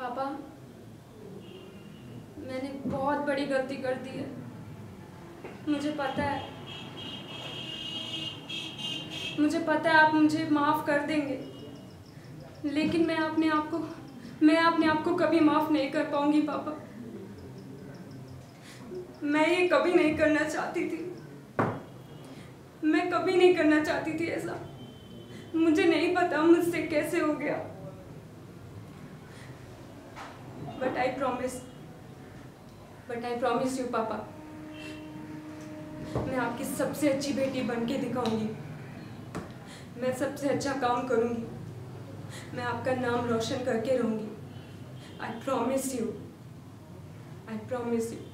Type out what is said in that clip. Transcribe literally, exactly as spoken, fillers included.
पापा, मैंने बहुत बड़ी गलती कर दी है, मुझे पता है। मुझे पता है आप मुझे माफ़ कर देंगे, लेकिन मैं अपने आप को मैं अपने आप को कभी माफ़ नहीं कर पाऊंगी पापा। मैं ये कभी नहीं करना चाहती थी, मैं कभी नहीं करना चाहती थी ऐसा। मुझे नहीं पता मुझसे कैसे हो गया, but I promise but I promise you पापा, मैं आपकी सबसे अच्छी बेटी बन के दिखाऊंगी। मैं सबसे अच्छा काम करूंगी, मैं आपका नाम रोशन करके रहूंगी। I promise you I promise you